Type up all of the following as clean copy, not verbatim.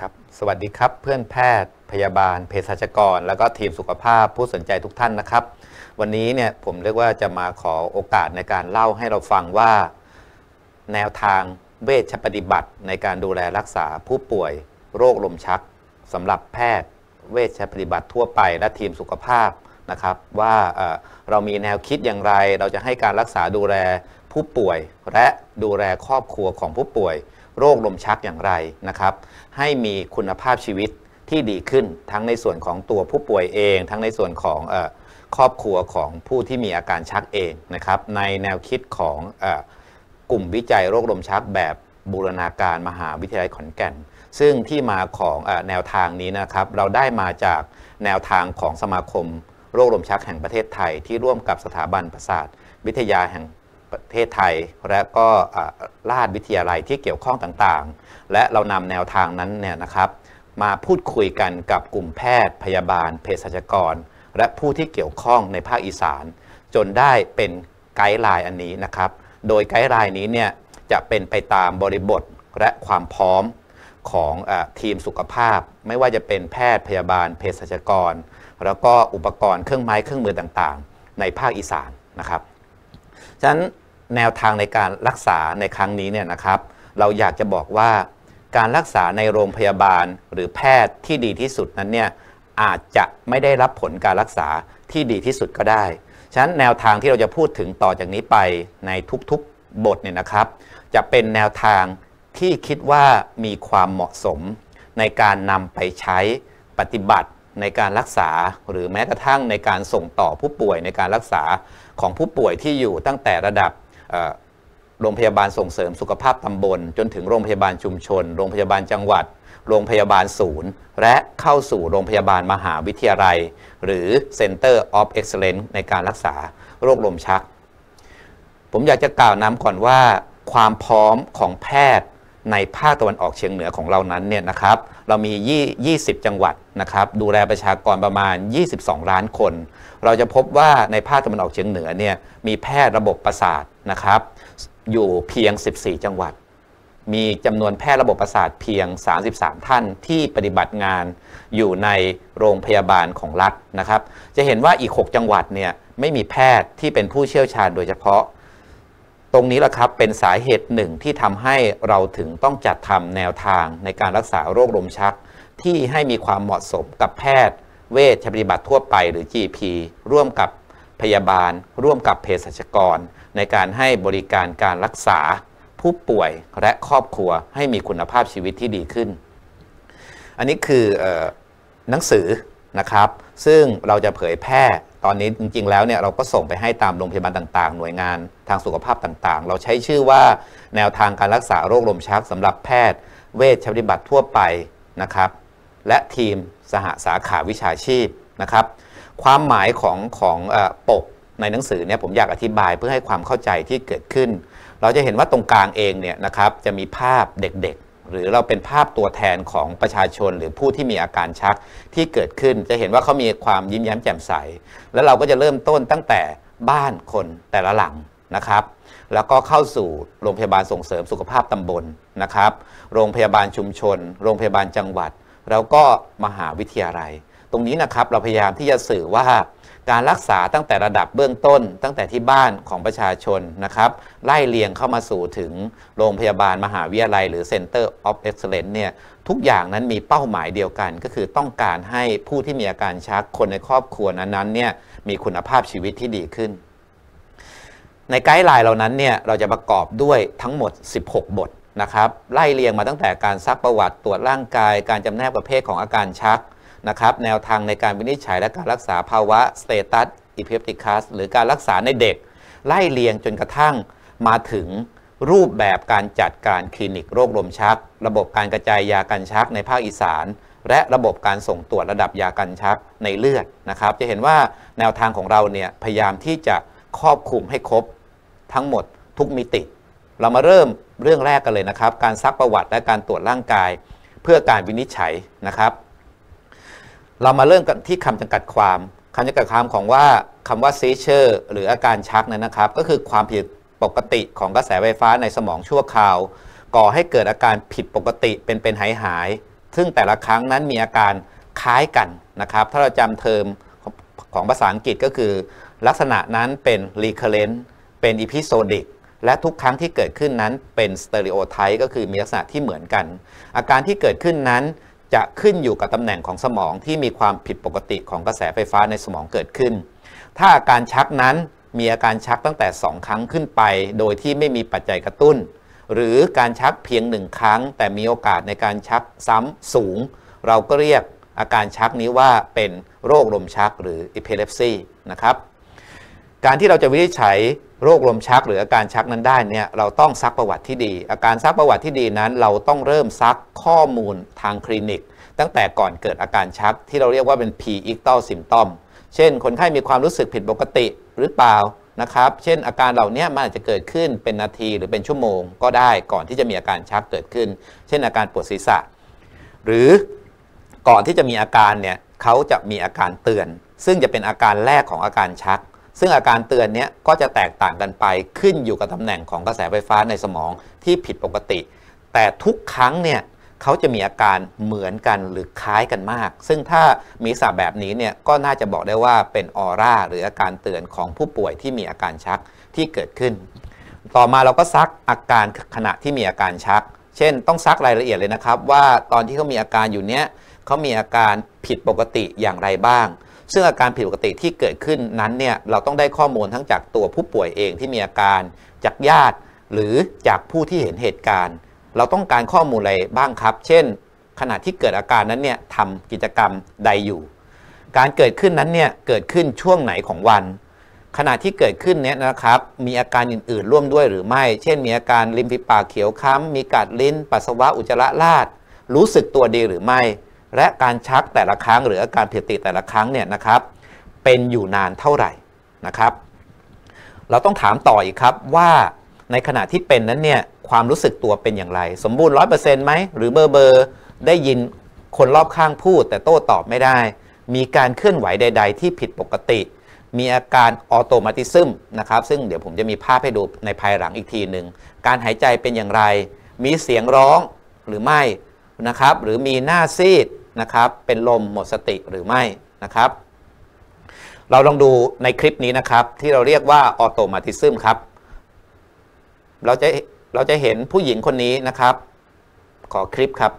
ครับสวัสดีครับเพื่อนแพทย์พยาบาลเภสัชกรแล้วก็ทีมสุขภาพผู้สนใจทุกท่านนะครับวันนี้เนี่ยผมเรียกว่าจะมาขอโอกาสในการเล่าให้เราฟังว่าแนวทางเวชปฏิบัติในการดูแลรักษาผู้ป่วยโรคลมชักสำหรับแพทย์เวชปฏิบัติทั่วไปและทีมสุขภาพนะครับว่าเรามีแนวคิดอย่างไรเราจะให้การรักษาดูแลผู้ป่วยและดูแลครอบครัวของผู้ป่วยโรคลมชักอย่างไรนะครับให้มีคุณภาพชีวิตที่ดีขึ้นทั้งในส่วนของตัวผู้ป่วยเองทั้งในส่วนของครอบครัวของผู้ที่มีอาการชักเองนะครับในแนวคิดของกลุ่มวิจัยโรคลมชักแบบบูรณาการมหาวิทยาลัยขอนแก่นซึ่งที่มาของแนวทางนี้นะครับเราได้มาจากแนวทางของสมาคมโรคลมชักแห่งประเทศไทยที่ร่วมกับสถาบันประสาทวิทยาแห่งประเทศไทยและก็ราชวิทยาลัยที่เกี่ยวข้องต่างๆและเรานำแนวทางนั้นเนี่ยนะครับมาพูดคุยกันกับกลุ่มแพทย์พยาบาลเภสัชกรและผู้ที่เกี่ยวข้องในภาคอีสานจนได้เป็นไกด์ไลน์อันนี้นะครับโดยไกด์ไลน์นี้เนี่ยจะเป็นไปตามบริบทและความพร้อมของทีมสุขภาพไม่ว่าจะเป็นแพทย์พยาบาลเภสัชกรแล้วก็อุปกรณ์เครื่องไม้เครื่องมือต่างๆในภาคอีสานนะครับฉะนั้นแนวทางในการรักษาในครั้งนี้เนี่ยนะครับเราอยากจะบอกว่าการรักษาในโรงพยาบาลหรือแพทย์ที่ดีที่สุดนั้นเนี่ยอาจจะไม่ได้รับผลการรักษาที่ดีที่สุดก็ได้ฉะนั้นแนวทางที่เราจะพูดถึงต่อจากนี้ไปในทุกๆบทเนี่ยนะครับจะเป็นแนวทางที่คิดว่ามีความเหมาะสมในการนำไปใช้ปฏิบัติในการรักษาหรือแม้กระทั่งในการส่งต่อผู้ป่วยในการรักษาของผู้ป่วยที่อยู่ตั้งแต่ระดับโรงพยาบาลส่งเสริมสุขภาพตำบลจนถึงโรงพยาบาลชุมชนโรงพยาบาลจังหวัดโรงพยาบาลศูนย์และเข้าสู่โรงพยาบาลมหาวิทยาลัยหรือ Center of Excellence ในการรักษาโรคลมชักผมอยากจะกล่าวนำก่อนว่าความพร้อมของแพทย์ในภาคตะวันออกเฉียงเหนือของเรานั้นเนี่ยนะครับเรามี20จังหวัดนะครับดูแลประชากรประมาณ22ล้านคนเราจะพบว่าในภาคตะวันออกเฉียงเหนือเนี่ยมีแพทย์ระบบประสาทนะครับอยู่เพียง14จังหวัดมีจำนวนแพทย์ระบบประสาทเพียง33ท่านที่ปฏิบัติงานอยู่ในโรงพยาบาลของรัฐนะครับจะเห็นว่าอีก6จังหวัดเนี่ยไม่มีแพทย์ที่เป็นผู้เชี่ยวชาญโดยเฉพาะตรงนี้แหละครับเป็นสาเหตุหนึ่งที่ทำให้เราถึงต้องจัดทำแนวทางในการรักษาโรคลมชักที่ให้มีความเหมาะสมกับแพทย์เวชปฏิบัติทั่วไปหรือ GP ร่วมกับพยาบาลร่วมกับเภสัชกรในการให้บริการการรักษาผู้ป่วยและครอบครัวให้มีคุณภาพชีวิตที่ดีขึ้นอันนี้คือหนังสือนะครับซึ่งเราจะเผยแพร่ตอนนี้จริงๆแล้วเนี่ยเราก็ส่งไปให้ตามโรงพยาบาลต่างๆหน่วยงานทางสุขภาพต่างๆเราใช้ชื่อว่าแนวทางการรักษาโรคลมชักสำหรับแพทย์เวชปฏิบัติทั่วไปนะครับและทีมสหสาขาวิชาชีพนะครับความหมายของปกในหนังสือเนี่ยผมอยากอธิบายเพื่อให้ความเข้าใจที่เกิดขึ้นเราจะเห็นว่าตรงกลางเองเนี่ยนะครับจะมีภาพเด็กๆหรือเราเป็นภาพตัวแทนของประชาชนหรือผู้ที่มีอาการชักที่เกิดขึ้นจะเห็นว่าเขามีความยิ้มแย้มแจ่มใสแล้วเราก็จะเริ่มต้นตั้งแต่บ้านคนแต่ละหลังนะครับแล้วก็เข้าสู่โรงพยาบาลส่งเสริมสุขภาพตำบลนะครับโรงพยาบาลชุมชนโรงพยาบาลจังหวัดแล้วก็มหาวิทยาลัยตรงนี้นะครับเราพยายามที่จะสื่อว่าการรักษาตั้งแต่ระดับเบื้องต้นตั้งแต่ที่บ้านของประชาชนนะครับไล่เลียงเข้ามาสู่ถึงโรงพยาบาลมหาวิทยาลัยหรือ Center of Excellence เนี่ยทุกอย่างนั้นมีเป้าหมายเดียวกันก็คือต้องการให้ผู้ที่มีอาการชักคนในครอบครัวนั้นๆเนี่ยมีคุณภาพชีวิตที่ดีขึ้นในไกด์ไลน์เหล่านั้นเนี่ยเราจะประกอบด้วยทั้งหมด16บทนะครับไล่เรียงมาตั้งแต่การซักประวัติตรวจร่างกายการจำแนกประเภทของอาการชักนะครับแนวทางในการวินิจฉัยและการรักษาภาวะ Status Epilepticus หรือการรักษาในเด็กไล่เลียงจนกระทั่งมาถึงรูปแบบการจัดการคลินิกโรคลมชักระบบการกระจายยากันชักในภาคอีสานและระบบการส่งตรวจระดับยากันชักในเลือดนะครับจะเห็นว่าแนวทางของเราเนี่ยพยายามที่จะครอบคลุมให้ครบทั้งหมดทุกมิติเรามาเริ่มเรื่องแรกกันเลยนะครับการซักประวัติและการตรวจร่างกายเพื่อการวินิจฉัยนะครับเรามาเริ่มกันที่คำจำกัดความของว่าคำว่า seizure หรืออาการชักนั้นนะครับก็คือความผิดปกติของกระแสไฟฟ้าในสมองชั่วคราวก่อให้เกิดอาการผิดปกติเป็นหายซึ่งแต่ละครั้งนั้นมีอาการคล้ายกันนะครับถ้าเราจำเทอมของภาษาอังกฤษก็คือลักษณะนั้นเป็น recurrent เป็น episodic และทุกครั้งที่เกิดขึ้นนั้นเป็น stereotype ก็คือมีลักษณะที่เหมือนกันอาการที่เกิดขึ้นนั้นจะขึ้นอยู่กับตำแหน่งของสมองที่มีความผิดปกติของกระแสไฟฟ้าในสมองเกิดขึ้นถ้าอาการชักนั้นมีอาการชักตั้งแต่2 ครั้งขึ้นไปโดยที่ไม่มีปัจจัยกระตุ้นหรือการชักเพียง1 ครั้งแต่มีโอกาสในการชักซ้ำสูงเราก็เรียกอาการชักนี้ว่าเป็นโรคลมชักหรือ epilepsy นะครับการที่เราจะวินิจฉัยโรคลมชักหรืออาการชักนั้นได้เนี่ยเราต้องซักประวัติที่ดีอาการซักประวัติที่ดีนั้นเราต้องเริ่มซักข้อมูลทางคลินิกตั้งแต่ก่อนเกิดอาการชักที่เราเรียกว่าเป็น pre-ictal symptom เช่นคนไข้มีความรู้สึกผิดปกติหรือเปล่านะครับเช่นอาการเหล่านี้มันอาจจะเกิดขึ้นเป็นนาทีหรือเป็นชั่วโมงก็ได้ก่อนที่จะมีอาการชักเกิดขึ้นเช่นอาการปวดศีรษะหรือก่อนที่จะมีอาการเนี่ยเขาจะมีอาการเตือนซึ่งจะเป็นอาการแรกของอาการชักซึ่งอาการเตือนนี้ก็จะแตกต่างกันไปขึ้นอยู่กับตำแหน่งของกระแสไฟฟ้าในสมองที่ผิดปกติแต่ทุกครั้งเนี่ยเขาจะมีอาการเหมือนกันหรือคล้ายกันมากซึ่งถ้ามีลักษณะแบบนี้เนี่ยก็น่าจะบอกได้ว่าเป็นออร่าหรืออาการเตือนของผู้ป่วยที่มีอาการชักที่เกิดขึ้นต่อมาเราก็ซักอาการขณะที่มีอาการชักเช่นต้องซักรายละเอียดเลยนะครับว่าตอนที่เขามีอาการอยู่เนี้ยเขามีอาการผิดปกติอย่างไรบ้างซึ่งอาการผิดปกติที่เกิดขึ้นนั้นเนี่ยเราต้องได้ข้อมูลทั้งจากตัวผู้ป่วยเองที่มีอาการจากญาติหรือจากผู้ที่เห็นเหตุการณ์เราต้องการข้อมูลอะไรบ้างครับเช่นขณะที่เกิดอาการนั้นเนี่ยทำกิจกรรมใดอยู่การเกิดขึ้นนั้นเนี่ยเกิดขึ้นช่วงไหนของวันขณะที่เกิดขึ้นเนี่ยนะครับมีอาการอื่นๆร่วมด้วยหรือไม่เช่นมีอาการริมฝีปากเขียวค้ำมีกัดลิ้นปัสสาวะอุจจาระราดรู้สึกตัวดีหรือไม่และการชักแต่ละครั้งหรืออาการผิดปกติแต่ละครั้งเนี่ยนะครับเป็นอยู่นานเท่าไหร่นะครับเราต้องถามต่ออีกครับว่าในขณะที่เป็นนั้นเนี่ยความรู้สึกตัวเป็นอย่างไรสมบูรณ์ 100% ไหมหรือเบอร์ได้ยินคนรอบข้างพูดแต่โต้ตอบไม่ได้มีการเคลื่อนไหวใดๆที่ผิดปกติมีอาการออโตมาติซึมนะครับซึ่งเดี๋ยวผมจะมีภาพให้ดูในภายหลังอีกทีหนึ่งการหายใจเป็นอย่างไรมีเสียงร้องหรือไม่นะครับหรือมีหน้าซีดนะครับเป็นลมหมดสติหรือไม่นะครับเราลองดูในคลิปนี้นะครับที่เราเรียกว่าออโตมาติซึมครับเราจะเห็นผู้หญิงคนนี้นะครับขอคลิปครับ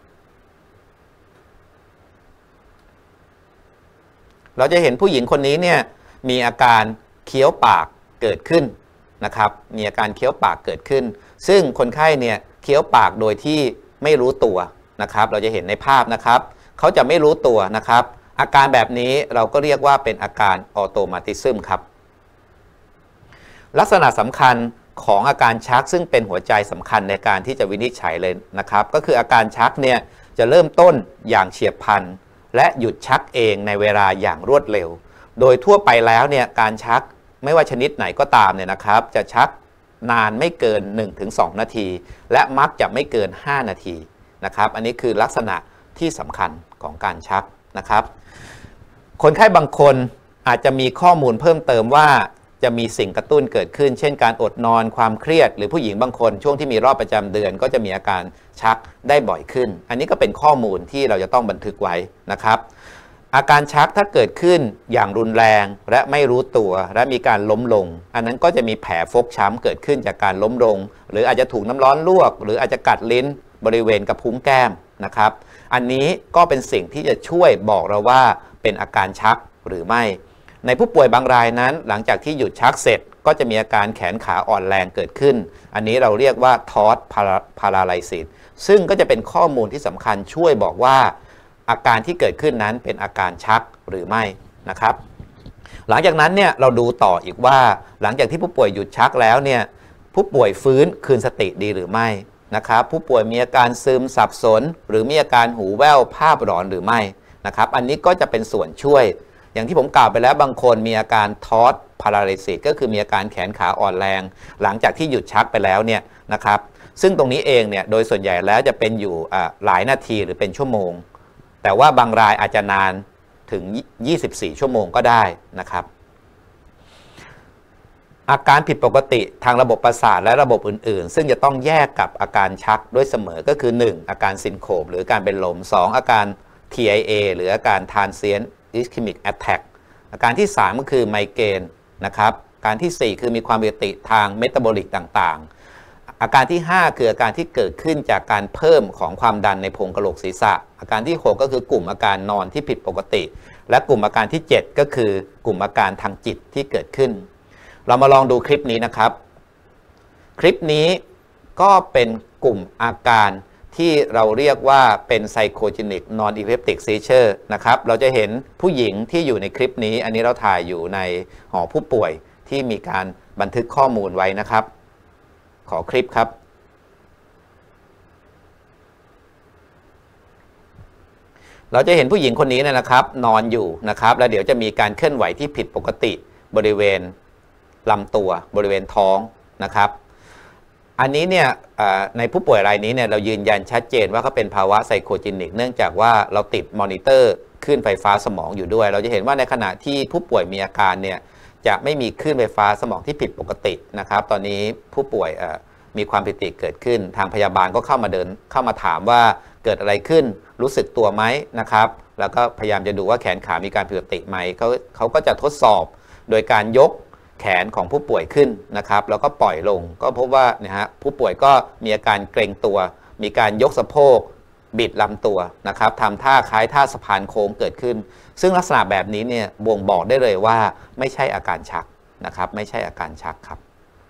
เราจะเห็นผู้หญิงคนนี้เนี่ยมีอาการเคี้ยวปากเกิดขึ้นนะครับมีอาการเคี้ยวปากเกิดขึ้นซึ่งคนไข้เนี่ยเคี้ยวปากโดยที่ไม่รู้ตัวนะครับเราจะเห็นในภาพนะครับเขาจะไม่รู้ตัวนะครับอาการแบบนี้เราก็เรียกว่าเป็นอาการออโตมาติซึมครับลักษณะสำคัญของอาการชักซึ่งเป็นหัวใจสำคัญในการที่จะวินิจฉัยเลยนะครับก็คืออาการชักเนี่ยจะเริ่มต้นอย่างเฉียบพลันและหยุดชักเองในเวลาอย่างรวดเร็วโดยทั่วไปแล้วเนี่ยการชักไม่ว่าชนิดไหนก็ตามเนี่ยนะครับจะชักนานไม่เกิน 1-2 นาทีและมักจะไม่เกิน 5 นาทีนะครับอันนี้คือลักษณะที่สำคัญของการชักนะครับคนไข้บางคนอาจจะมีข้อมูลเพิ่มเติมว่าจะมีสิ่งกระตุ้นเกิดขึ้นเช่นการอดนอนความเครียดหรือผู้หญิงบางคนช่วงที่มีรอบประจำเดือนก็จะมีอาการชักได้บ่อยขึ้นอันนี้ก็เป็นข้อมูลที่เราจะต้องบันทึกไว้นะครับอาการชักถ้าเกิดขึ้นอย่างรุนแรงและไม่รู้ตัวและมีการล้มลงอันนั้นก็จะมีแผลฟกช้ำเกิดขึ้นจากการล้มลงหรืออาจจะถูกน้ำร้อนลวกหรืออาจจะกัดลิ้นบริเวณกระพุ้งแก้มนะครับอันนี้ก็เป็นสิ่งที่จะช่วยบอกเราว่าเป็นอาการชักหรือไม่ในผู้ป่วยบางรายนั้นหลังจากที่หยุดชักเสร็จก็จะมีอาการแขนขาอ่อนแรงเกิดขึ้นอันนี้เราเรียกว่าทอร์สพาราไลซิสซึ่งก็จะเป็นข้อมูลที่สำคัญช่วยบอกว่าอาการที่เกิดขึ้นนั้นเป็นอาการชักหรือไม่นะครับหลังจากนั้นเนี่ยเราดูต่ออีกว่าหลังจากที่ผู้ป่วยหยุดชักแล้วเนี่ยผู้ป่วยฟื้นคืนสติดีหรือไม่นะครับผู้ป่วยมีอาการซึมสับสนหรือมีอาการหูแว่วภาพหลอนหรือไม่นะครับอันนี้ก็จะเป็นส่วนช่วยอย่างที่ผมกล่าวไปแล้วบางคนมีอาการทอร์สพาราลิซิสก็คือมีอาการแขนขาอ่อนแรงหลังจากที่หยุดชักไปแล้วเนี่ยนะครับซึ่งตรงนี้เองเนี่ยโดยส่วนใหญ่แล้วจะเป็นอยู่หลายนาทีหรือเป็นชั่วโมงแต่ว่าบางรายอาจจะนานถึง24 ชั่วโมงก็ได้นะครับอาการผิดปกติทางระบบประสาทและระบบอื่นๆซึ่งจะต้องแยกกับอาการชักด้วยเสมอก็คือ 1. อาการซินโคปหรือการเป็นลม 2. อาการ TIA หรืออาการ Transient Ischemic Attack อาการที่ 3 ก็คือไมเกรนนะครับอาการที่ 4 คือมีความผิดปกติทางเมตาบอลิกต่างๆอาการที่ 5 คืออาการที่เกิดขึ้นจากการเพิ่มของความดันในโพรงกะโหลกศีรษะอาการที่ 6 ก็คือกลุ่มอาการนอนที่ผิดปกติและกลุ่มอาการที่ 7 ก็คือกลุ่มอาการทางจิตที่เกิดขึ้นเรามาลองดูคลิปนี้นะครับคลิปนี้ก็เป็นกลุ่มอาการที่เราเรียกว่าเป็น Psychogenic Non-Epileptic Seizure นะครับเราจะเห็นผู้หญิงที่อยู่ในคลิปนี้อันนี้เราถ่ายอยู่ในหอผู้ป่วยที่มีการบันทึกข้อมูลไว้นะครับขอคลิปครับเราจะเห็นผู้หญิงคนนี้นะครับนอนอยู่นะครับแล้วเดี๋ยวจะมีการเคลื่อนไหวที่ผิดปกติบริเวณลำตัวบริเวณท้องนะครับอันนี้เนี่ยในผู้ป่วยรายนี้เนี่ยเรายืนยันชัดเจนว่าเขาเป็นภาวะไซโคจินิกเนื่องจากว่าเราติดมอนิเตอร์คลื่นไฟฟ้าสมองอยู่ด้วยเราจะเห็นว่าในขณะที่ผู้ป่วยมีอาการเนี่ยจะไม่มีคลื่นไฟฟ้าสมองที่ผิดปกตินะครับตอนนี้ผู้ป่วยมีความผิดปกติเกิดขึ้นทางพยาบาลก็เข้ามาถามว่าเกิดอะไรขึ้นรู้สึกตัวไหมนะครับแล้วก็พยายามจะดูว่าแขนขามีการผิดปกติไหมเขาก็จะทดสอบโดยการยกแขนของผู้ป่วยขึ้นนะครับแล้วก็ปล่อยลงก็พบว่าผู้ป่วยก็มีอาการเกร็งตัวมีการยกสะโพกบิดลำตัวนะครับทำท่าคล้ายท่าสะพานโค้งเกิดขึ้นซึ่งลักษณะแบบนี้เนี่ยบ่งบอกได้เลยว่าไม่ใช่อาการชักนะครับไม่ใช่อาการชักครับ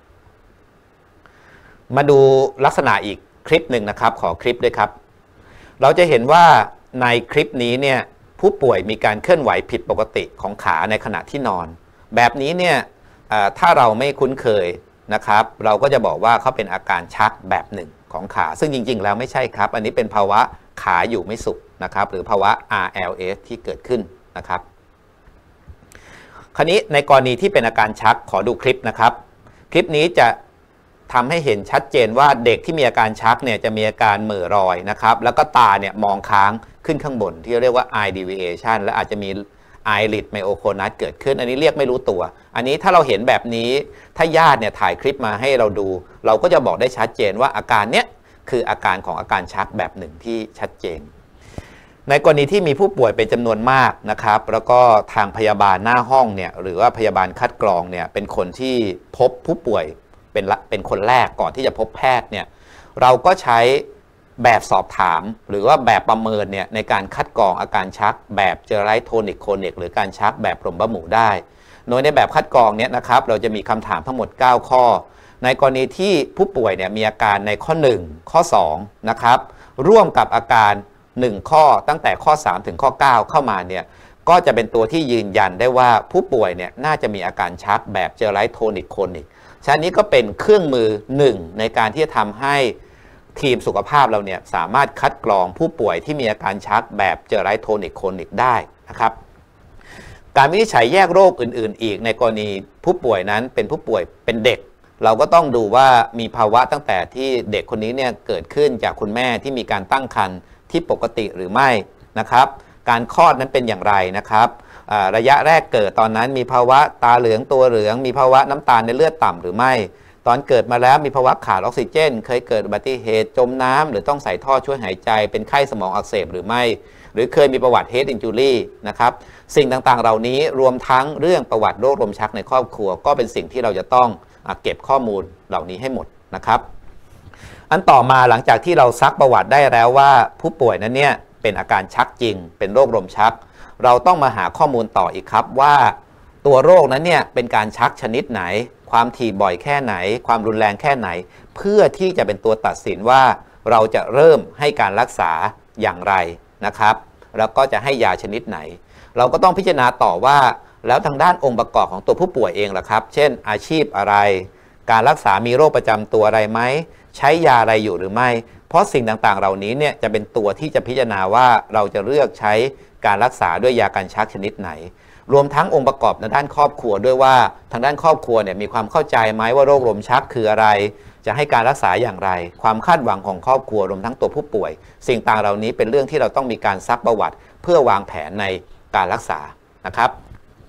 มาดูลักษณะอีกคลิปหนึ่งนะครับขอคลิปด้วยครับเราจะเห็นว่าในคลิปนี้เนี่ยผู้ป่วยมีการเคลื่อนไหวผิดปกติของขาในขณะที่นอนแบบนี้เนี่ยถ้าเราไม่คุ้นเคยนะครับเราก็จะบอกว่าเขาเป็นอาการชักแบบหนึ่งของขาซึ่งจริงๆแล้วไม่ใช่ครับอันนี้เป็นภาวะขาอยู่ไม่สุขนะครับหรือภาวะ RLS ที่เกิดขึ้นนะครับคราวนี้ในกรณีที่เป็นอาการชักขอดูคลิปนะครับคลิปนี้จะทำให้เห็นชัดเจนว่าเด็กที่มีอาการชักเนี่ยจะมีอาการเหม่อลอยนะครับแล้วก็ตาเนี่ยมองค้างขึ้นข้างบนที่เรียกว่า eye deviation และอาจจะมีeyelid myoconus เกิดขึ้นอันนี้เรียกไม่รู้ตัวอันนี้ถ้าเราเห็นแบบนี้ถ้าญาติเนี่ยถ่ายคลิปมาให้เราดูเราก็จะบอกได้ชัดเจนว่าอาการเนี้ยคืออาการของอาการชักแบบหนึ่งที่ชัดเจนในกรณีที่มีผู้ป่วยเป็นจำนวนมากนะครับแล้วก็ทางพยาบาลหน้าห้องเนี่ยหรือว่าพยาบาลคัดกรองเนี่ยเป็นคนที่พบผู้ป่วยเป็นคนแรกก่อนที่จะพบแพทย์เนี่ยเราก็ใช้แบบสอบถามหรือว่าแบบประเมินเนี่ยในการคัดกรองอาการชักแบบเจอไรโทนิกโคนิกหรือการชักแบบลมบ้าหมูได้โดยในแบบคัดกรองเนี่ยนะครับเราจะมีคำถามทั้งหมด9ข้อในกรณีที่ผู้ป่วยเนี่ยมีอาการในข้อ1ข้อ2นะครับร่วมกับอาการ1ข้อตั้งแต่ข้อ3ถึงข้อ9เข้ามาเนี่ยก็จะเป็นตัวที่ยืนยันได้ว่าผู้ป่วยเนี่ยน่าจะมีอาการชักแบบเจอไรโทนิกโคนิกฉะนั้นนี้ก็เป็นเครื่องมือ1ในการที่จะทำให้ทีมสุขภาพเราเนี่ยสามารถคัดกรองผู้ป่วยที่มีอาการชักแบบเจอไรโทนิกโคนิกได้นะครับการวินิจฉัยแยกโรคอื่นๆอีกในกรณีผู้ป่วยนั้นเป็นผู้ป่วยเป็นเด็กเราก็ต้องดูว่ามีภาวะตั้งแต่ที่เด็กคนนี้เนี่ยเกิดขึ้นจากคุณแม่ที่มีการตั้งครรภ์ที่ปกติหรือไม่นะครับการคลอดนั้นเป็นอย่างไรนะครับระยะแรกเกิดตอนนั้นมีภาวะตาเหลืองตัวเหลืองมีภาวะน้ำตาลในเลือดต่ำหรือไม่ตอนเกิดมาแล้วมีภาวะขาดออกซิเจนเคยเกิดอุบัติเหตุจมน้ำหรือต้องใส่ท่อช่วยหายใจเป็นไข้สมองอักเสบหรือไม่หรือเคยมีประวัติ head injury นะครับสิ่งต่างๆเหล่านี้รวมทั้งเรื่องประวัติโรคลมชักในครอบครัวก็เป็นสิ่งที่เราจะต้องเก็บข้อมูลเหล่านี้ให้หมดนะครับอันต่อมาหลังจากที่เราซักประวัติได้แล้วว่าผู้ป่วยนั้นเนี่ยเป็นอาการชักจริงเป็นโรคลมชักเราต้องมาหาข้อมูลต่ออีกครับว่าตัวโรคนั้นเนี่ยเป็นการชักชนิดไหนความถี่บ่อยแค่ไหนความรุนแรงแค่ไหนเพื่อที่จะเป็นตัวตัดสินว่าเราจะเริ่มให้การรักษาอย่างไรนะครับแล้วก็จะให้ยาชนิดไหนเราก็ต้องพิจารณาต่อว่าแล้วทางด้านองค์ประกอบของตัวผู้ป่วยเองล่ะครับเช่นอาชีพอะไรการรักษามีโรคประจำตัวอะไรไหมใช้ยาอะไรอยู่หรือไม่เพราะสิ่งต่างๆเหล่านี้เนี่ยจะเป็นตัวที่จะพิจารณาว่าเราจะเลือกใช้การรักษาด้วยยากันชักชนิดไหนรวมทั้งองค์ประกอบในด้านครอบครัวด้วยว่าทางด้านครอบครัวเนี่ยมีความเข้าใจไหมว่าโรคลมชักคืออะไรจะให้การรักษาอย่างไรความคาดหวังของครอบครัวรวมทั้งตัวผู้ป่วยสิ่งต่างเหล่านี้เป็นเรื่องที่เราต้องมีการซักประวัติเพื่อวางแผนในการรักษานะครับ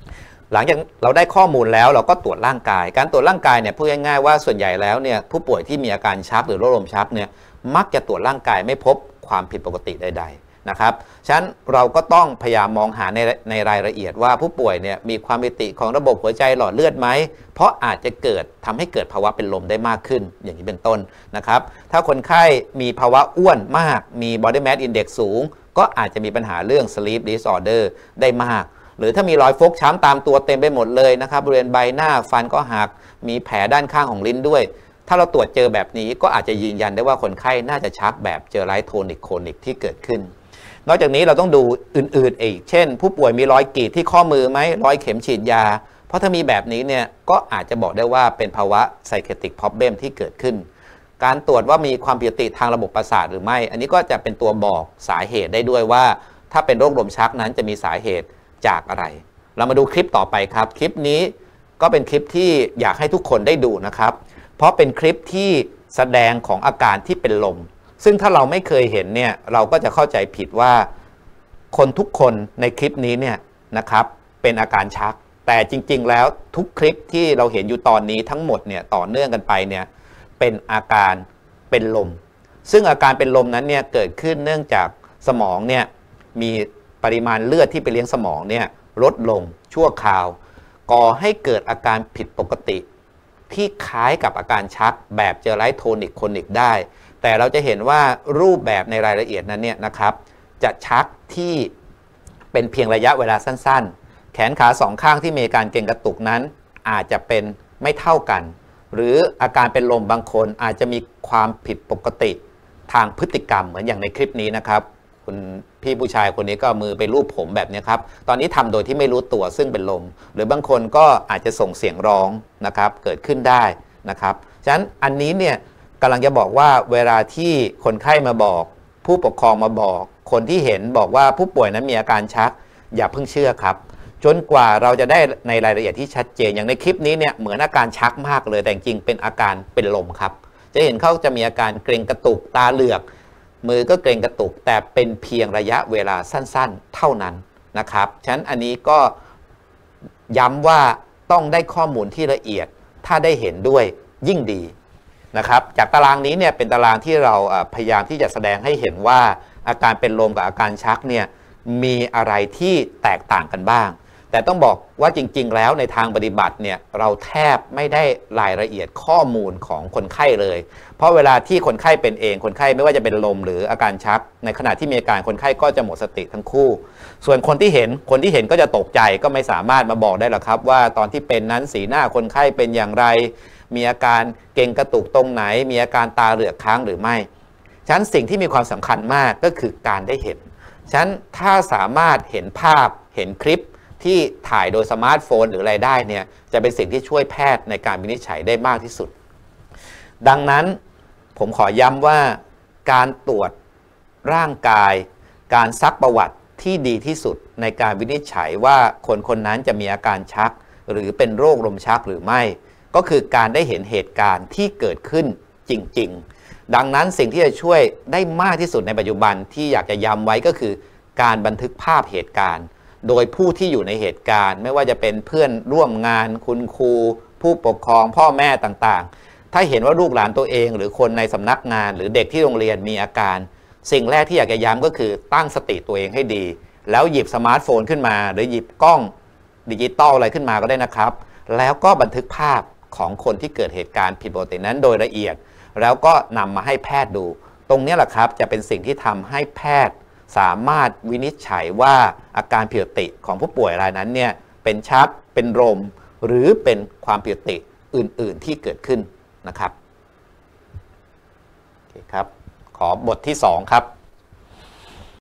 หลังจากเราได้ข้อมูลแล้วเราก็ตรวจร่างกายการตรวจร่างกายเนี่ยพูดง่ายๆว่าส่วนใหญ่แล้วเนี่ยผู้ป่วยที่มีอาการชักหรือโรคลมชักเนี่ยมักจะตรวจร่างกายไม่พบความผิดปกติใดๆนะครับฉะนั้นเราก็ต้องพยายามมองหาในรายละเอียดว่าผู้ป่วยเนี่ยมีความผิดปกติของระบบหัวใจหลอดเลือดไหมเพราะอาจจะทำให้เกิดภาวะเป็นลมได้มากขึ้นอย่างนี้เป็นต้นนะครับถ้าคนไข้มีภาวะอ้วนมากมี body mass index สูงก็อาจจะมีปัญหาเรื่อง sleep disorder ได้มากหรือถ้ามีรอยฟกช้ำตามตัวเต็มไปหมดเลยนะครับบริเวณใบหน้าฟันก็หักมีแผลด้านข้างของลิ้นด้วยถ้าเราตรวจเจอแบบนี้ก็อาจจะยืนยันได้ว่าคนไข้น่าจะชักแบบเจอไรโทนิกโคนิกที่เกิดขึ้นนอกจากนี้เราต้องดูอื่นๆอีกเช่นผู้ป่วยมีรอยกรีดที่ข้อมือไหมรอยเข็มฉีดยาเพราะถ้ามีแบบนี้เนี่ยก็อาจจะบอกได้ว่าเป็นภาวะ psychiatric problem ที่เกิดขึ้นการตรวจว่ามีความผิดปกติทางระบบประสาทหรือไม่อันนี้ก็จะเป็นตัวบอกสาเหตุได้ด้วยว่าถ้าเป็นโรคลมชักนั้นจะมีสาเหตุจากอะไรเรามาดูคลิปต่อไปครับคลิปนี้ก็เป็นคลิปที่อยากให้ทุกคนได้ดูนะครับเพราะเป็นคลิปที่แสดงของอาการที่เป็นลมซึ่งถ้าเราไม่เคยเห็นเนี่ยเราก็จะเข้าใจผิดว่าคนทุกคนในคลิปนี้เนี่ยนะครับเป็นอาการชักแต่จริงๆแล้วทุกคลิปที่เราเห็นอยู่ตอนนี้ทั้งหมดเนี่ยต่อเนื่องกันไปเนี่ยเป็นอาการเป็นลมซึ่งอาการเป็นลมนั้นเนี่ยเกิดขึ้นเนื่องจากสมองเนี่ยมีปริมาณเลือดที่ไปเลี้ยงสมองเนี่ยลดลงชั่วคราวก่อให้เกิดอาการผิดปกติที่คล้ายกับอาการชักแบบเจอไรโทนิกโคนิกได้แต่เราจะเห็นว่ารูปแบบในรายละเอียดนั้นเนี่ยนะครับจะชักที่เป็นเพียงระยะเวลาสั้นๆแขนขาสองข้างที่มีการเกร็งกระตุกนั้นอาจจะเป็นไม่เท่ากันหรืออาการเป็นลมบางคนอาจจะมีความผิดปกติทางพฤติกรรมเหมือนอย่างในคลิปนี้นะครับคุณพี่ผู้ชายคนนี้ก็มือไปลูบผมแบบนี้ครับตอนนี้ทำโดยที่ไม่รู้ตัวซึ่งเป็นลมหรือบางคนก็อาจจะส่งเสียงร้องนะครับเกิดขึ้นได้นะครับฉะนั้นอันนี้เนี่ยกำลังจะบอกว่าเวลาที่คนไข้มาบอกผู้ปกครองมาบอกคนที่เห็นบอกว่าผู้ป่วยนั้นมีอาการชักอย่าเพิ่งเชื่อครับจนกว่าเราจะได้ในรายละเอียดที่ชัดเจนอย่างในคลิปนี้เนี่ยเหมือนอาการชักมากเลยแต่จริงเป็นอาการเป็นลมครับจะเห็นเขาจะมีอาการเกร็งกระตุกตาเหลือกมือก็เกร็งกระตุกแต่เป็นเพียงระยะเวลาสั้นๆเท่านั้นนะครับฉะนั้นอันนี้ก็ย้ำว่าต้องได้ข้อมูลที่ละเอียดถ้าได้เห็นด้วยยิ่งดีนะครับจากตารางนี้เนี่ยเป็นตารางที่เราพยายามที่จะแสดงให้เห็นว่าอาการเป็นลมกับอาการชักเนี่ยมีอะไรที่แตกต่างกันบ้างแต่ต้องบอกว่าจริงๆแล้วในทางปฏิบัติเนี่ยเราแทบไม่ได้รายละเอียดข้อมูลของคนไข้เลยเพราะเวลาที่คนไข้เป็นเองคนไข้ไม่ว่าจะเป็นลมหรืออาการชักในขณะที่มีอาการคนไข้ก็จะหมดสติทั้งคู่ส่วนคนที่เห็นก็จะตกใจก็ไม่สามารถมาบอกได้หรอกครับว่าตอนที่เป็นนั้นสีหน้าคนไข้เป็นอย่างไรมีอาการเกร็งกระตุกตรงไหนมีอาการตาเหลือกค้างหรือไม่ฉะนั้นสิ่งที่มีความสำคัญมากก็คือการได้เห็นฉะนั้นถ้าสามารถเห็นภาพเห็นคลิปที่ถ่ายโดยสมาร์ทโฟนหรืออะไรได้เนี่ยจะเป็นสิ่งที่ช่วยแพทย์ในการวินิจฉัยได้มากที่สุดดังนั้นผมขอย้ำว่าการตรวจร่างกายการซักประวัติที่ดีที่สุดในการวินิจฉัยว่าคนคนนั้นจะมีอาการชักหรือเป็นโรคลมชักหรือไม่ก็คือการได้เห็นเหตุการณ์ที่เกิดขึ้นจริงๆดังนั้นสิ่งที่จะช่วยได้มากที่สุดในปัจจุบันที่อยากจะย้ำไว้ก็คือการบันทึกภาพเหตุการณ์โดยผู้ที่อยู่ในเหตุการณ์ไม่ว่าจะเป็นเพื่อนร่วมงานคุณครูผู้ปกครองพ่อแม่ต่างๆถ้าเห็นว่าลูกหลานตัวเองหรือคนในสำนักงานหรือเด็กที่โรงเรียนมีอาการสิ่งแรกที่อยากจะย้ำก็คือตั้งสติตัวเองให้ดีแล้วหยิบสมาร์ทโฟนขึ้นมาหรือหยิบกล้องดิจิตอลอะไรขึ้นมาก็ได้นะครับแล้วก็บันทึกภาพของคนที่เกิดเหตุการณ์ผิดปกตินั้นโดยละเอียดแล้วก็นำมาให้แพทย์ดูตรงนี้แหละครับจะเป็นสิ่งที่ทำให้แพทย์สามารถวินิจฉัยว่าอาการผิดปกติของผู้ป่วยรายนั้นเนี่ยเป็นชักเป็นลมหรือเป็นความผิดปกติอื่นๆที่เกิดขึ้นนะครับโอเคครับขอบทที่2ครับ